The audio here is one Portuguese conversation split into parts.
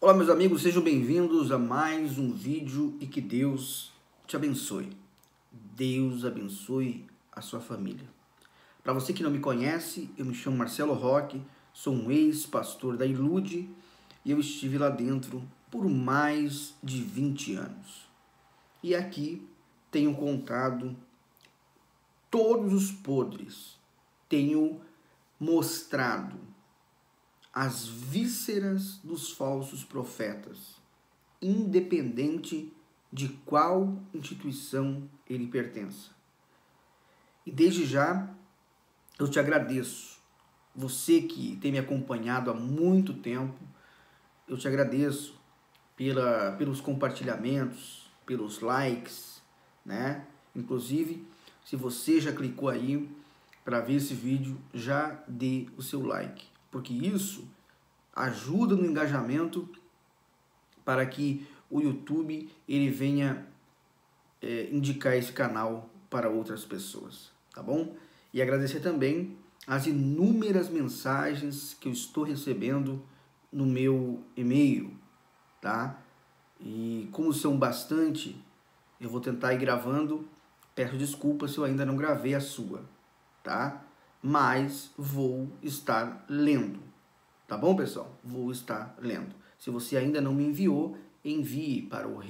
Olá meus amigos, sejam bem-vindos a mais um vídeo e que Deus te abençoe. Deus abençoe a sua família. Para você que não me conhece, eu me chamo Marcelo Roque, sou um ex-pastor da Ilude e eu estive lá dentro por mais de 20 anos. E aqui tenho contado todos os podres, tenho mostrado as vísceras dos falsos profetas, independente de qual instituição ele pertença. E desde já eu te agradeço, você que tem me acompanhado há muito tempo, eu te agradeço pelos compartilhamentos, pelos likes, né? Inclusive, se você já clicou aí para ver esse vídeo, já dê o seu like, porque isso ajuda no engajamento para que o YouTube ele venha indicar esse canal para outras pessoas, tá bom? E agradecer também as inúmeras mensagens que eu estou recebendo no meu e-mail, tá? E como são bastante, eu vou tentar ir gravando. Peço desculpas se eu ainda não gravei a sua, tá? Mas vou estar lendo, tá bom, pessoal? Vou estar lendo. Se você ainda não me enviou, envie para o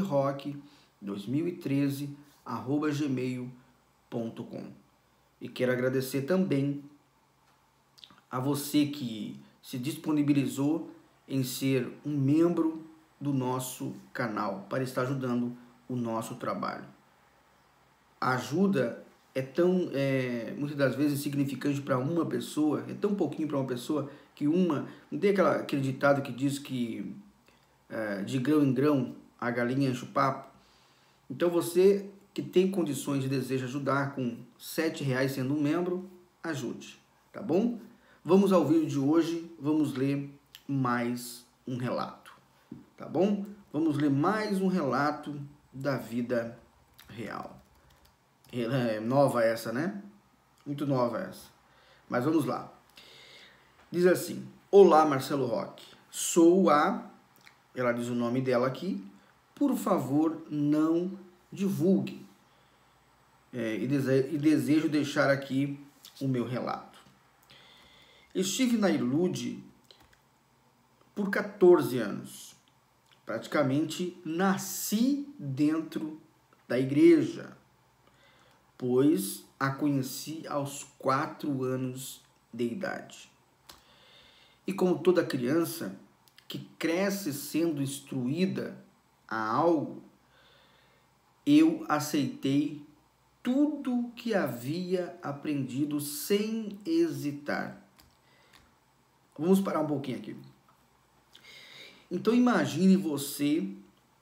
redrock2013@gmail.com. E quero agradecer também a você que se disponibilizou em ser um membro do nosso canal para estar ajudando o nosso trabalho. A ajuda é muitas das vezes insignificante para uma pessoa, é tão pouquinho para uma pessoa que não tem aquele ditado que diz que de grão em grão a galinha enche o papo. Então você que tem condições e deseja ajudar com R$ 7,00 sendo um membro, ajude, tá bom? Vamos ao vídeo de hoje, vamos ler mais um relato, tá bom? Vamos ler mais um relato da vida real. É nova essa, né? Muito nova essa. Mas vamos lá. Diz assim: Olá, Marcelo Roque. Sou a... Ela diz o nome dela aqui. Por favor, não divulgue. E desejo deixar aqui o meu relato. Estive na Ilude por 14 anos. Praticamente nasci dentro da igreja, pois a conheci aos 4 anos de idade. E como toda criança que cresce sendo instruída a algo, eu aceitei tudo que havia aprendido sem hesitar. Vamos parar um pouquinho aqui. Então imagine você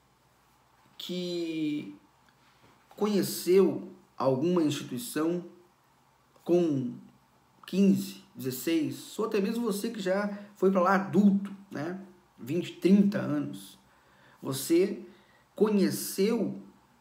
que conheceu alguma instituição com 15, 16, ou até mesmo você que já foi para lá adulto, né? 20, 30 anos. Você conheceu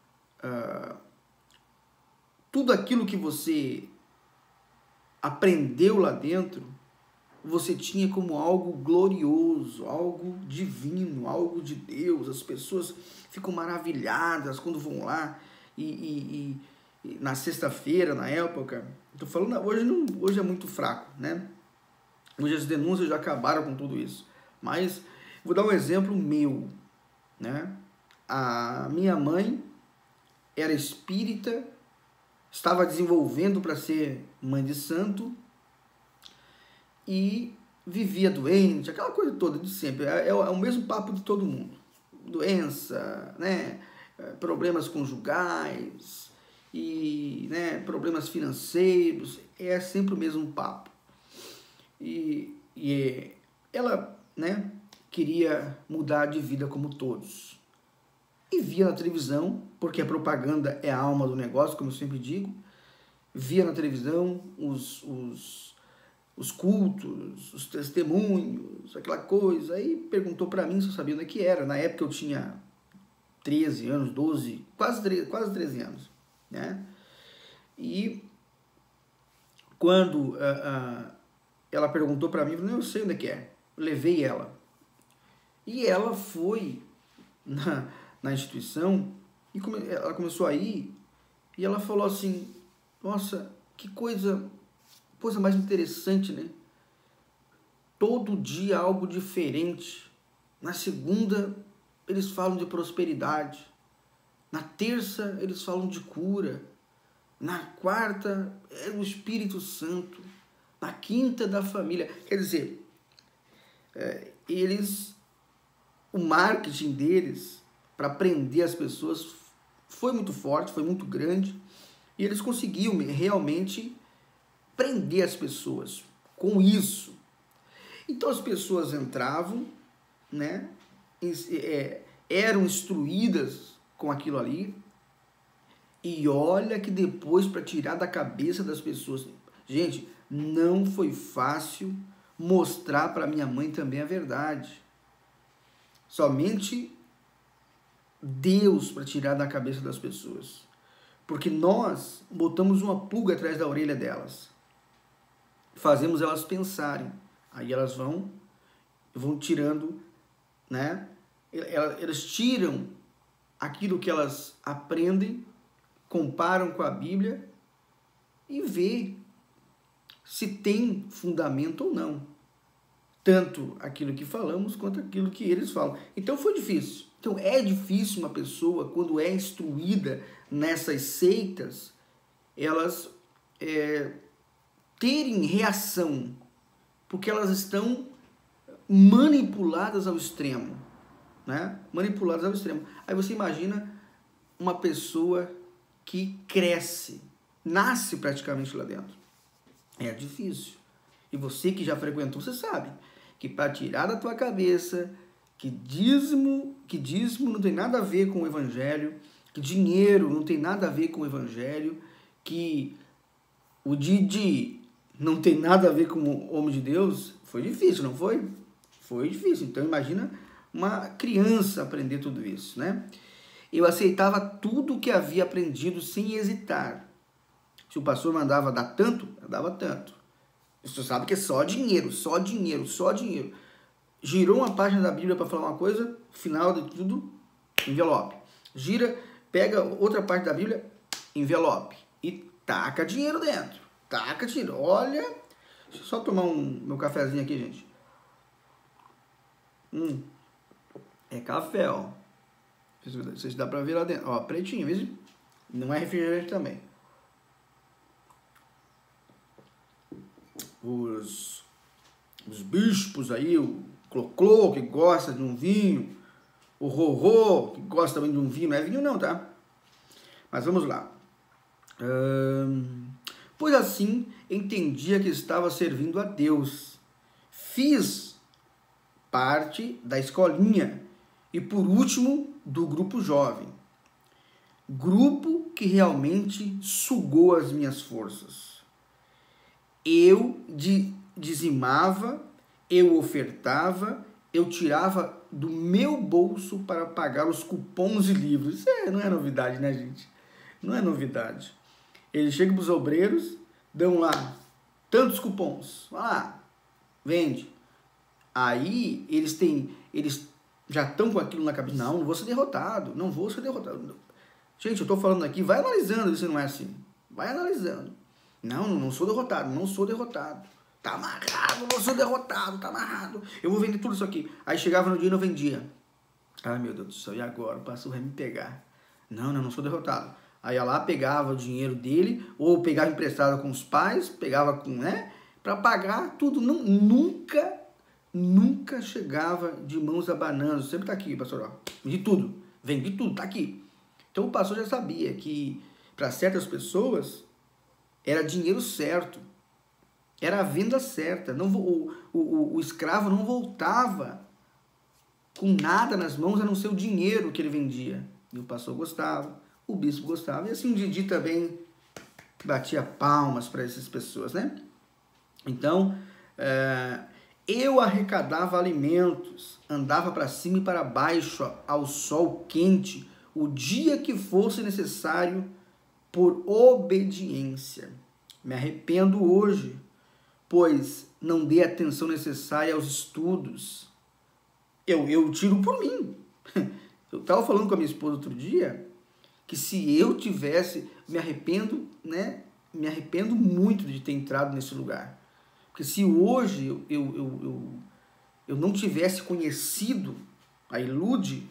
tudo aquilo que você aprendeu lá dentro, você tinha como algo glorioso, algo divino, algo de Deus. As pessoas ficam maravilhadas quando vão lá e na sexta-feira, na época, estou falando, hoje é muito fraco, né? Hoje as denúncias já acabaram com tudo isso. Mas vou dar um exemplo meu, né? A minha mãe era espírita, estava desenvolvendo para ser mãe de santo e vivia doente, aquela coisa toda de sempre. É o mesmo papo de todo mundo. Doença, né? Problemas conjugais e, né, problemas financeiros, é sempre o mesmo papo. E ela, né, queria mudar de vida como todos. E via na televisão, porque a propaganda é a alma do negócio, como eu sempre digo, via na televisão os cultos, os testemunhos, aquela coisa. Aí perguntou para mim se eu sabia onde que era. Na época eu tinha 13 anos, 12, quase 13 anos, né? E quando ela perguntou para mim, eu falei, eu sei onde que é. Eu levei ela. E ela foi na instituição e ela começou a ir e ela falou assim, nossa, que coisa mais interessante, né? Todo dia algo diferente. Na segunda eles falam de prosperidade. Na terça eles falam de cura. Na quarta é o Espírito Santo. Na quinta da família. Quer dizer, o marketing deles para prender as pessoas foi muito forte, foi muito grande. E eles conseguiam realmente prender as pessoas com isso. Então as pessoas entravam, né? Eram instruídas com aquilo ali. E olha que depois, para tirar da cabeça das pessoas... Gente, não foi fácil mostrar para minha mãe também a verdade. Somente Deus para tirar da cabeça das pessoas. Porque nós botamos uma pulga atrás da orelha delas. Fazemos elas pensarem. Aí elas vão tirando, né? Elas tiram aquilo que elas aprendem, comparam com a Bíblia e vê se tem fundamento ou não. Tanto aquilo que falamos quanto aquilo que eles falam. Então foi difícil. Então é difícil uma pessoa, quando é instruída nessas seitas, elas terem reação, porque elas estão manipuladas ao extremo, né? Manipuladas ao extremo. Aí você imagina uma pessoa que cresce, nasce praticamente lá dentro. É difícil. E você que já frequentou, você sabe que para tirar da tua cabeça que dízimo não tem nada a ver com o evangelho, que dinheiro não tem nada a ver com o evangelho, que o Didi não tem nada a ver com o homem de Deus, foi difícil, não foi? Foi difícil. Então imagina uma criança aprender tudo isso, né? Eu aceitava tudo o que havia aprendido sem hesitar. Se o pastor mandava dar tanto, eu dava tanto. Você sabe que é só dinheiro, só dinheiro, só dinheiro. Girou uma página da Bíblia para falar uma coisa, final de tudo, envelope. Gira, pega outra parte da Bíblia, envelope. E taca dinheiro dentro. Taca dinheiro. Olha, deixa eu só tomar meu cafezinho aqui, gente. É café, ó. Não sei se dá pra ver lá dentro. Ó, pretinho, viu? Não é refrigerante também. Os bispos aí, o Cloclô, que gosta de um vinho, o Rorô, que gosta também de um vinho, não é vinho não, tá? Mas vamos lá. Pois assim, entendia que estava servindo a Deus. Fiz parte da escolinha e, por último, do grupo jovem. Grupo que realmente sugou as minhas forças. Eu dizimava, eu ofertava, eu tirava do meu bolso para pagar os cupons de livros. Isso não é novidade, né, gente? Não é novidade. Eles chegam para os obreiros, dão lá tantos cupons. Vai lá, vende. Aí eles já estão com aquilo na cabeça. Não vou ser derrotado, não vou ser derrotado. Gente, eu estou falando aqui, vai analisando se não é assim. Vai analisando. Não sou derrotado, não sou derrotado. Tá amarrado, não sou derrotado, tá amarrado. Eu vou vender tudo isso aqui. Aí chegava no dia e não vendia. Ai, meu Deus do céu, e agora? O pastor vai me pegar. Não sou derrotado. Aí ia lá, pegava o dinheiro dele, ou pegava emprestado com os pais, pegava com, né? Para pagar tudo. Não, nunca chegava de mãos abanando. Sempre tá aqui, pastor, ó. Vendi tudo, tá aqui. Então o pastor já sabia que para certas pessoas era dinheiro certo. Era a venda certa. O escravo não voltava com nada nas mãos a não ser o dinheiro que ele vendia. E o pastor gostava, o bispo gostava. E assim o Didi também batia palmas para essas pessoas, né? Então, eu arrecadava alimentos, andava para cima e para baixo ao sol quente, o dia que fosse necessário, por obediência. Me arrependo hoje, pois não dei a atenção necessária aos estudos. Eu tiro por mim. Eu estava falando com a minha esposa outro dia que se eu tivesse, me arrependo, né? Me arrependo muito de ter entrado nesse lugar. Porque se hoje eu não tivesse conhecido a Ilude,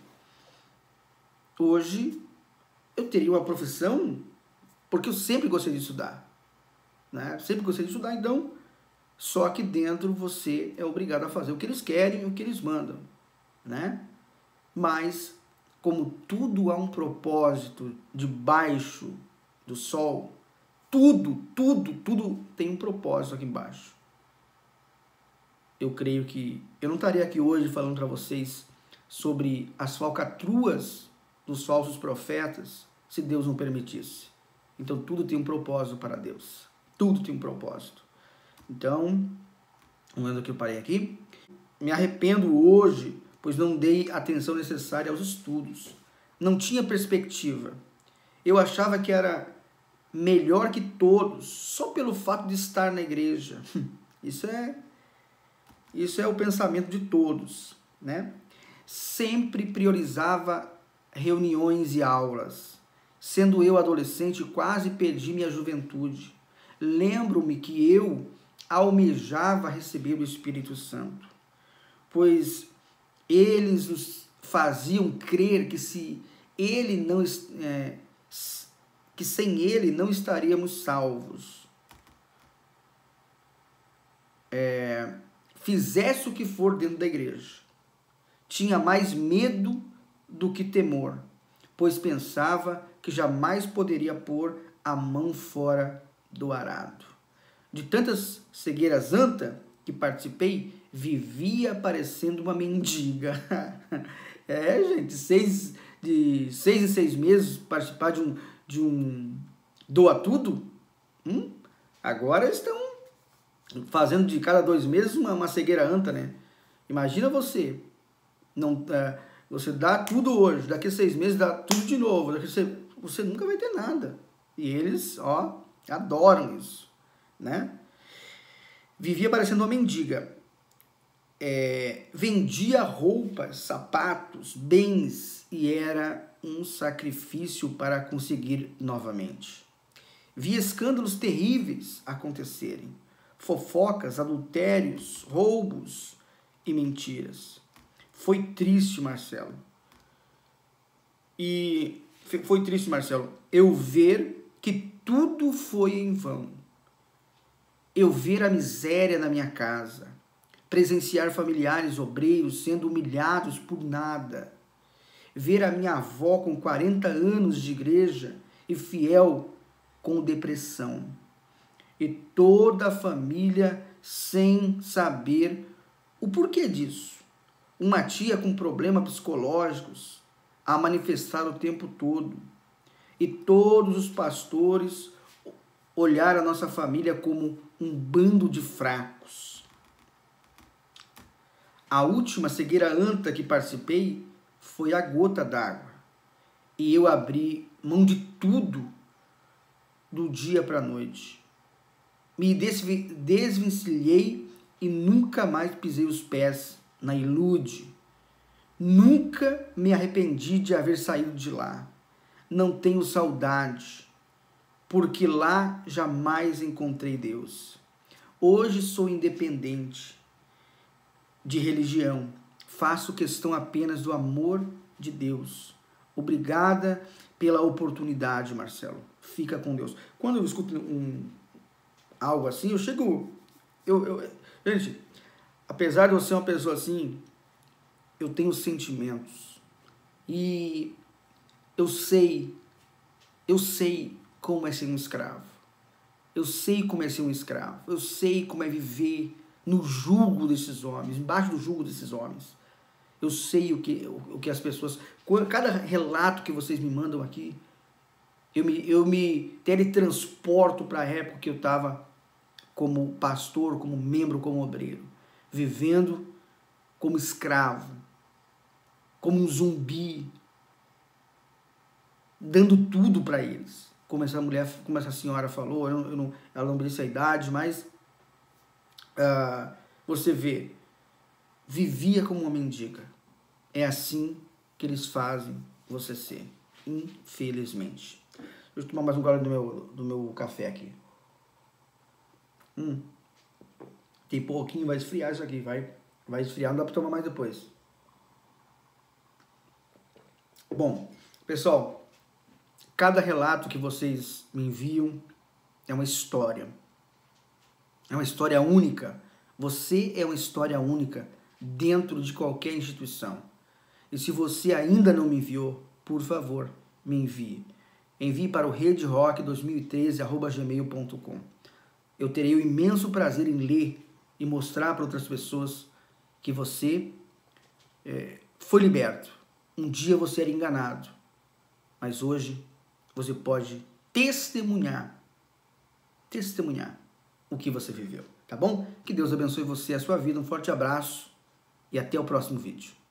hoje eu teria uma profissão, porque eu sempre gostei de estudar, né? Sempre gostei de estudar, então, só que dentro você é obrigado a fazer o que eles querem, o que eles mandam, né? Mas, como tudo há um propósito debaixo do sol, tudo tem um propósito aqui embaixo. Eu creio que eu não estaria aqui hoje falando para vocês sobre as falcatruas dos falsos profetas se Deus não permitisse. Então tudo tem um propósito para Deus. Tudo tem um propósito. Então, vamos ver que eu parei aqui. Me arrependo hoje, pois não dei atenção necessária aos estudos. Não tinha perspectiva. Eu achava que era melhor que todos, só pelo fato de estar na igreja. Isso é o pensamento de todos, né? Sempre priorizava reuniões e aulas. Sendo eu adolescente, quase perdi minha juventude. Lembro-me que eu almejava receber o Espírito Santo, pois eles nos faziam crer que que sem ele não estaríamos salvos. Fizesse o que for dentro da igreja. Tinha mais medo do que temor, pois pensava que jamais poderia pôr a mão fora do arado. De tantas cegueiras anta que participei, vivia parecendo uma mendiga. Gente, de 6 em 6 meses participar de um doa tudo? Agora estão fazendo de cada 2 meses uma cegueira anta, né? Imagina você, você dá tudo hoje, daqui a 6 meses dá tudo de novo, você nunca vai ter nada. E eles, adoram isso, né? Vivia parecendo uma mendiga. Vendia roupas, sapatos, bens e era um sacrifício para conseguir novamente. Via escândalos terríveis acontecerem, fofocas, adultérios, roubos e mentiras. Foi triste, Marcelo. Eu ver que tudo foi em vão. Eu ver a miséria na minha casa, presenciar familiares obreiros sendo humilhados por nada, ver a minha avó com 40 anos de igreja e fiel com depressão, e toda a família sem saber o porquê disso. Uma tia com problemas psicológicos a manifestar o tempo todo, e todos os pastores olhar a nossa família como um bando de fracos. A última cegueira anta que participei foi a gota d'água. E eu abri mão de tudo do dia para a noite. Me desvencilhei e nunca mais pisei os pés na Ilude. Nunca me arrependi de haver saído de lá. Não tenho saudade, porque lá jamais encontrei Deus. Hoje sou independente de religião. Faço questão apenas do amor de Deus. Obrigada pela oportunidade, Marcelo. Fica com Deus. Quando eu escuto algo assim, eu chego... gente, apesar de eu ser uma pessoa assim, eu tenho sentimentos. E eu sei como é ser um escravo. Eu sei como é ser um escravo. Eu sei como é viver no jugo desses homens, embaixo do jugo desses homens. Eu sei o que as pessoas... Cada relato que vocês me mandam aqui, eu me teletransporto para a época que eu estava como pastor, como membro, como obreiro, vivendo como escravo, como um zumbi, dando tudo para eles. Como essa senhora falou, ela não me disse a idade, mas você vê, vivia como uma mendiga. É assim que eles fazem você ser, infelizmente. Deixa eu tomar mais um gole do meu café aqui. Tem pouquinho, vai esfriar isso aqui, vai esfriar, não dá para tomar mais depois. Bom, pessoal, cada relato que vocês me enviam é uma história. É uma história única. Você é uma história única dentro de qualquer instituição. E se você ainda não me enviou, por favor, me envie. Envie para o redrock2013@gmail.com. Eu terei o imenso prazer em ler e mostrar para outras pessoas que você foi liberto. Um dia você era enganado, mas hoje você pode testemunhar o que você viveu, tá bom? Que Deus abençoe você e a sua vida. Um forte abraço e até o próximo vídeo.